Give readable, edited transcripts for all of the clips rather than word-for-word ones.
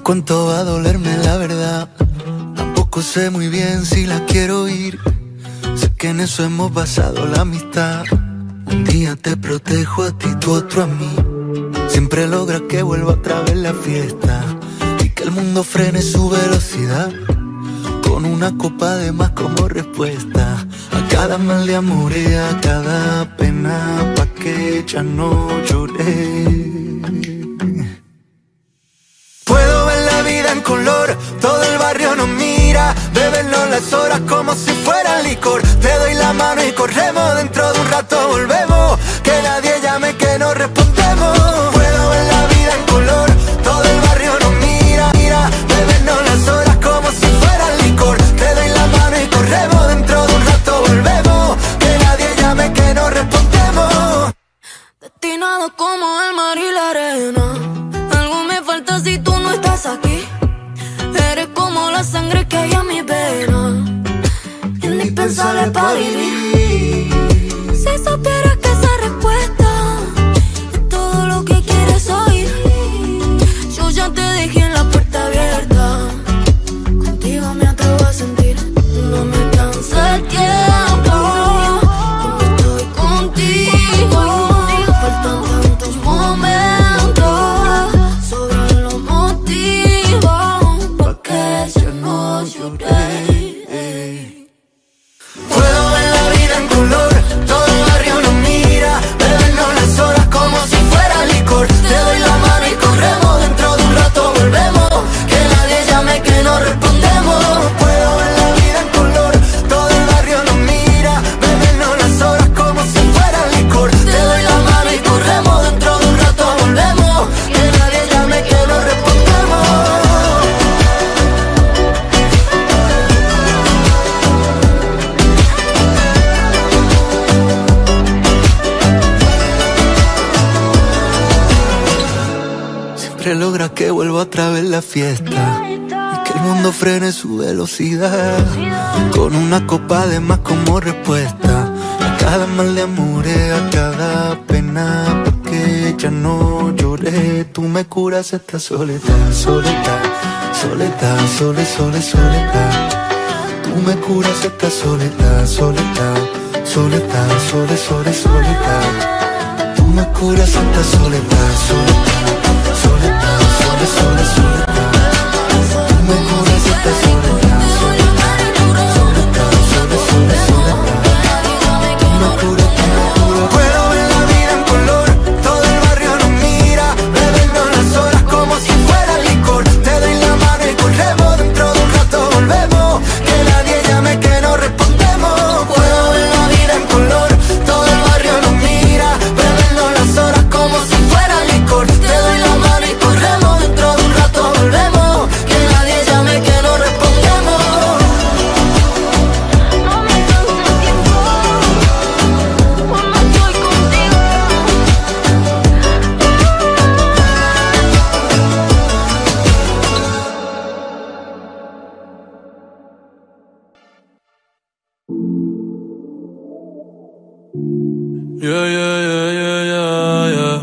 cuánto va a dolerme la verdad. Tampoco sé muy bien si la quiero oír. Sé que en eso hemos basado la amistad. Un día te protejo a ti, tú otro a mí. Siempre logras que vuelva otra vez la fiesta y que el mundo frene su velocidad, con una copa de más como respuesta a cada mal de amor y a cada pena, pa' que ya no lloré. Puedo ver la vida en color, todo el barrio nos mira, bebernos las horas como si fuera licor. Te doy la mano y corremos, dentro de un rato volvemos, que nadie llame que no respondemos. Puedo ver la vida en color, todo el barrio nos mira, bebernos las horas como si fuera licor. Te doy la mano y corremos, dentro de un rato volvemos, que nadie llame que no respondemos. Destinado como el mar y la arena, algo me falta si tú no estás aquí. Eres como la sangre que hay en mi vena, indispensable para vivir. Si supieras que esa respuesta es todo lo que quieres oír, yo ya te dejé en la puerta abierta. Contigo me atrevo a sentir, no me alcanza el tiempo. Cuando estoy contigo, faltan tantos momentos, sobran los motivos pa' que ya no lloré. Puedo ver la vida en color, todo el barrio nos mira, bebernos las horas como si fuera licor. Te doy la mano y corremos, dentro de un rato volvemos, que nadie llame que no respondemos. Puedo ver la vida en color, todo el barrio nos mira, bebernos las horas como si fuera licor. Te doy la mano y corremos, dentro de un rato volvemos, que nadie llame que no respondemos. Siempre logra que vuelva otra vez la fiesta y que el mundo frene su velocidad, con una copa de más como respuesta a cada mal de amores, a cada pena, porque ya no lloré. Tú me curas esta soledad, soledad, soledad, soledad. Tú me curas esta soledad, soledad, soledad, soledad. Tú me curas esta soledad, soledad, soledad, soledad. Tú me curas esta soledad, soledad, soledad. Tú me curas, tú me curas. Puedo ver la vida en color, todo el barrio nos mira, bebernos las horas como si fuera licor. Te doy la mano y corremos, dentro de un rato volvemos, que nadie llame que no respondemos. Puedo ver la vida en color, todo el barrio nos mira, bebernos las horas como si fuera licor. Te doy la mano y corremos, dentro de un rato volvemos, que nadie llame que no respondemos. No me alcanza el tiempo cuando estoy contigo. Yeah, yeah, yeah, yeah, yeah, yeah.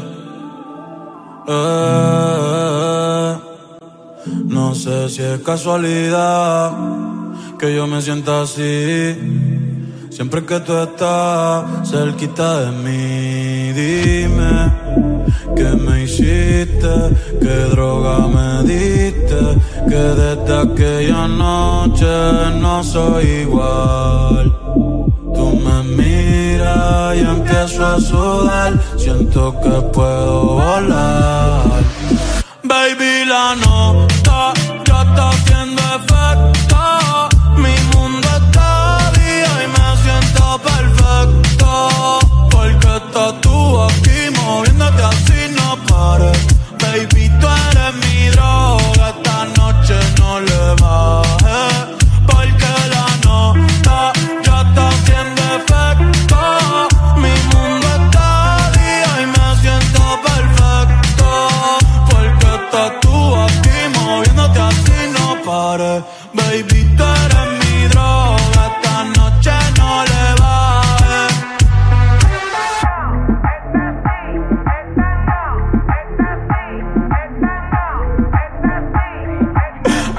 No sé si es casualidad que yo me sienta así siempre que tú estás cerquita de mí. Dime qué me hiciste, qué droga me diste, que desde aquella noche no soy igual. Tú me miras y empiezo a sudar, siento que puedo volar. Baby, la nota ya está haciendo efecto, mi mundo está día y me siento perfecto, porque estás tú aquí moviéndote así no pares. Baby, tú eres mi droga, esta noche no le bajes, porque la nota ya está haciendo efecto, mi mundo está día y me siento perfecto, porque estás tú aquí moviéndote así no pares. Baby, tú eres mi droga, esta noche no le bajes.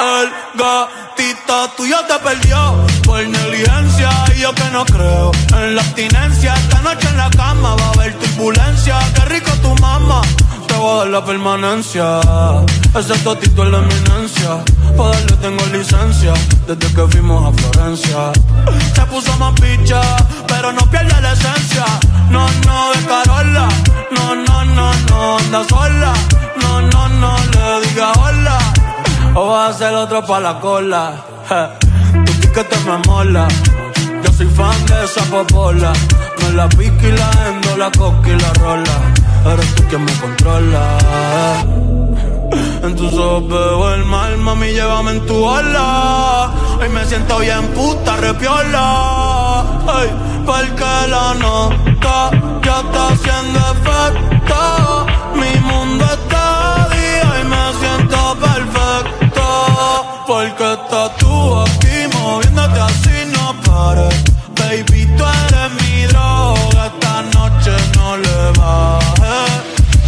El gatito tuyo te perdió por negligencia. Y yo que no creo en la abstinencia. Esta noche en la cama va a haber turbulencia. Qué rico tu mamá, te voy a dar la permanencia. Ese totito es la eminencia. Pa' darle tengo licencia desde que fuimos a Florencia. Se puso más picha, pero no pierde la esencia. No, no, de Carola. No, no, no, no, anda sola. No, no, no, le diga hola. O vas a ser otro pa' la cola. Tu piquete me mola. Yo soy fan de esa popola. Me la pica y la endo, la coca y la rola. Eres tú quien me controla. En tus ojos veo el mal, mami, llévame en tu ola. Hoy me siento bien puta, repiola. Ay, porque la nota ya está haciendo efecto. Mi mundo está día y me siento perfecto. Porque estás tú aquí moviéndote así, no pares. Baby, tú eres mi droga, esta noche no le bajes.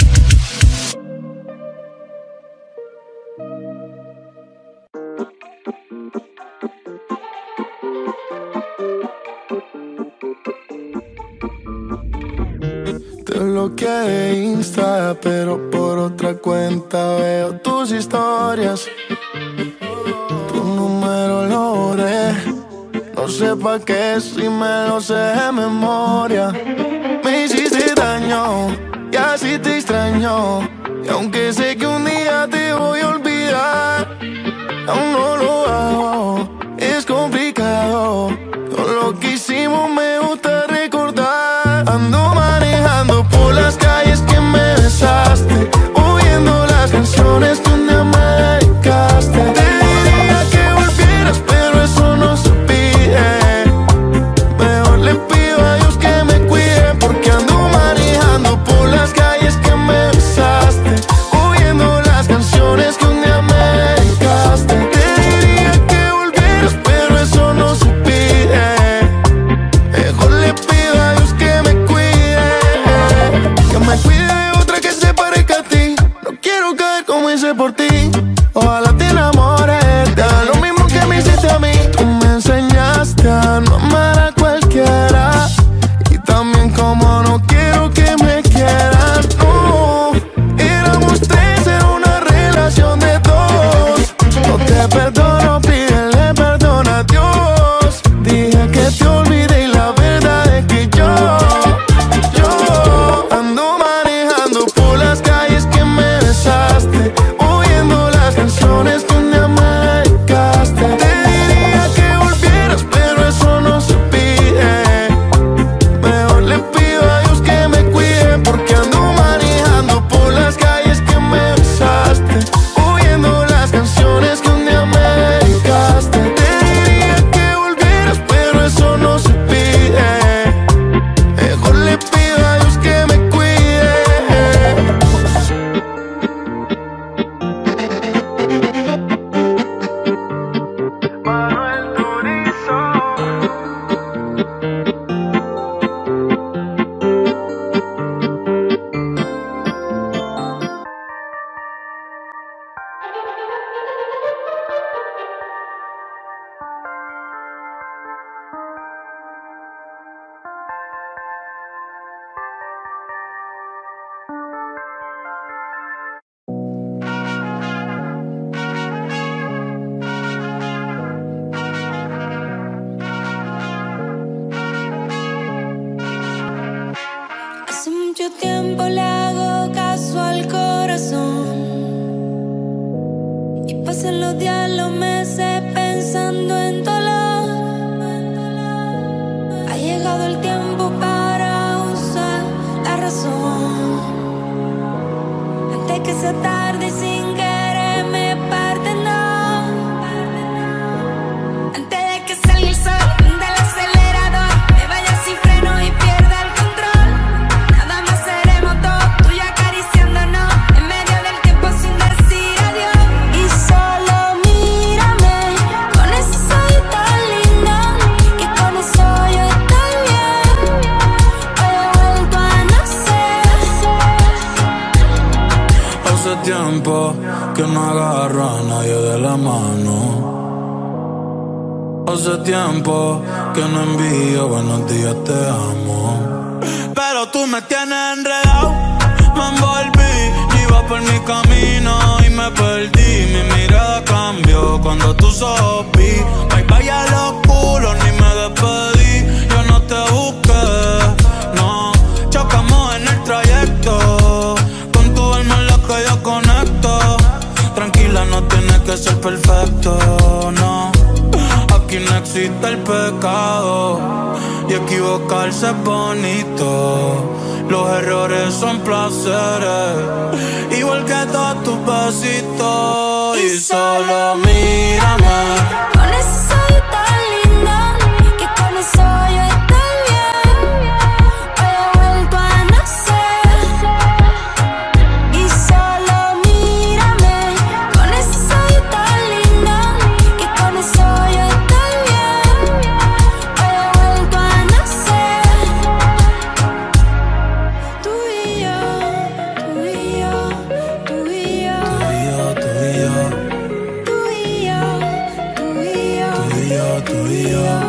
Te bloqueé de Insta, pero por otra cuenta veo tus historias. Tu número lo borré, no sé pa' qué si me lo sé de memoria. Me hiciste daño y así te extraño. Y aunque sé que un día te voy a olvidar, aún no lo hago, es complicado. Todo lo que hicimos me gusta recordar. Ando manejando por las calles que me besaste, oyendo las canciones que un día me dedicaste. Te diría que volvieras, pero eso no se pide. Mejor le pido a Dios que me cuide, porque ando manejando por las calles que me besaste, oyendo las canciones que un día me dedicaste. Te diría que volvieras, pero eso no se pide. Mejor le pido a Dios que me cuide de otra que se parezca a ti. No quiero caer como hice por ti. Ojalá te enamores, te haga lo mismo que me hiciste a mí. Tú me enseñaste a no amar a cualquiera, y también como no quiero que me quieran. No, éramos tres, era una relación de dos. No te perdono, pídele perdón a Dios. Dije que te olvidé y la verdad es que yo ando manejando por las calles que me besaste, oyendo las canciones que un día me dedicaste. Te diría que volvieras, pero eso no se pide. Mejor le pido a Dios que me cuide, porque ando manejando por las calles que me besaste, oyendo las canciones que un día me dedicaste. Te diría que volvieras, pero eso no se pide. Mejor le pido a Dios que me cuide. Manuel Turizo. Hace mucho tiempo le hago caso al corazón, y pasan los días, los meses pensando en dolor. Ha llegado el tiempo para usar la razón, antes que sea tarde y sin querer me parte, no. Antes de que salga el sol del acelerador, me vaya sin freno y pierda el control. Nada más seremos dos, tú y acariciándonos en medio del tiempo sin decir adiós. Y solo mírame con ese ojito lindo, que con eso yo estoy bien. Hoy he vuelto a nacer. Hace tiempo que no agarro a nadie de la mano. Hace tiempo que no envío buenos días, te amo. Pero tú me tienes enredado, me envolví, iba por mi camino y me perdí. Mi mirada cambió cuando tú sopí. Bye bye a los culos, ni me despedí. Yo no te busqué, no. Chocamos en el trayecto, con tu alma en la que yo conecto. Tranquila, no tienes que ser perfecto, no. Aquí no existe el pecado y equivocarse es bonito. Los errores son placeres, igual que todos tus besitos. Y solo mírame. Con ese soy tan linda, que con eso yo estoy bien. Hoy he vuelto a nacer. Y solo mírame. Con ese soy tan linda, que con eso yo estoy bien. Hoy he vuelto a nacer. Tú y yo, tú y yo, tú y yo, Tú y yo, tú y yo, tú y yo, tú y yo, tú y yo, tú y yo.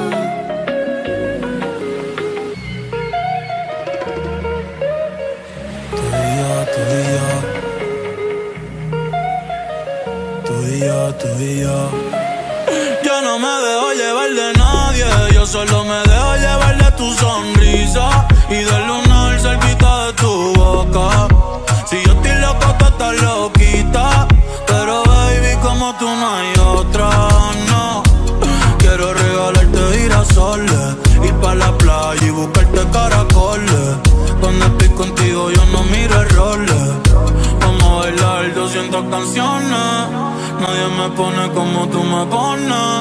Tú y yo. Yo no me dejo llevar de nadie, yo solo me dejo llevar de tu sonrisa y del lunar cerquita de tu boca. Si yo estoy loco, tú estás loquita, pero baby, como tú no hay otra, no. Quiero regalarte girasoles, ir pa' la playa y buscarte caracoles. Cuando estoy contigo yo no miro errores. Vamos a bailar 200 canciones, nadie me pone como tú me pones.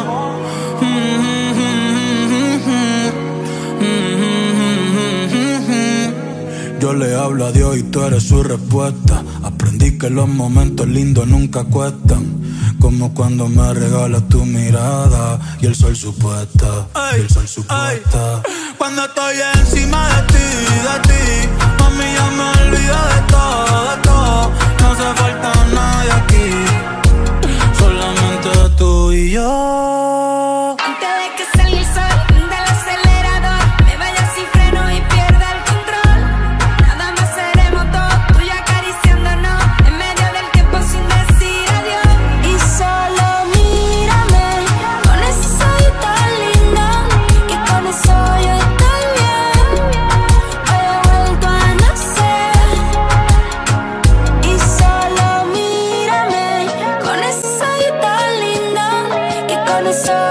Yo le hablo a Dios y tú eres su respuesta. Aprendí que los momentos lindos nunca cuestan, como cuando me regalas tu mirada y el sol supuesta, y el sol supuesta. Cuando estoy encima de ti, mami, ya me olvido de todo, de todo. No hace falta nadie aquí, solamente tú y yo. Antes de que salga el sol del acelerador, me vaya sin freno y pierda el control. Nada más seremos dos, tú y yo acariciándonos en medio del tiempo sin decir adiós. Y solo mírame, con ese soy tan linda, que con eso yo estoy bien. Hoy he vuelto a nacer. Y solo mírame, con ese soy tan linda, que con eso